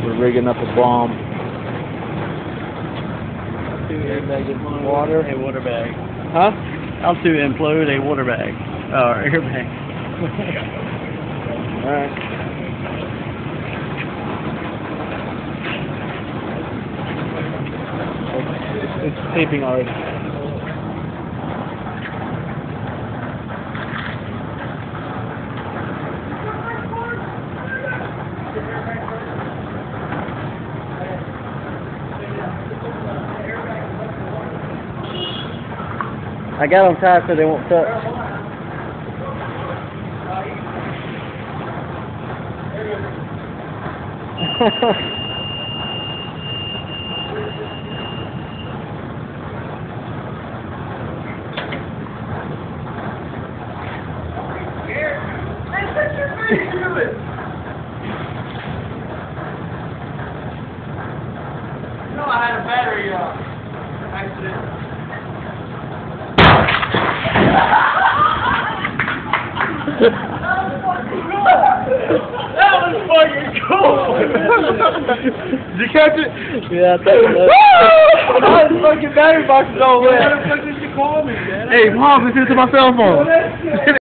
We're rigging up a bomb. 2 airbag in water. A water bag. Huh? How to implode a water bag. Airbag. Alright. It's taping already. I got them tied so they won't touch. No, I had a battery accident. That was fucking cool! Did you catch it? Yeah, that's Oh, the fucking battery box is all wet. What the fuck did you call me, man? Hey, Mom, listen to my cell phone.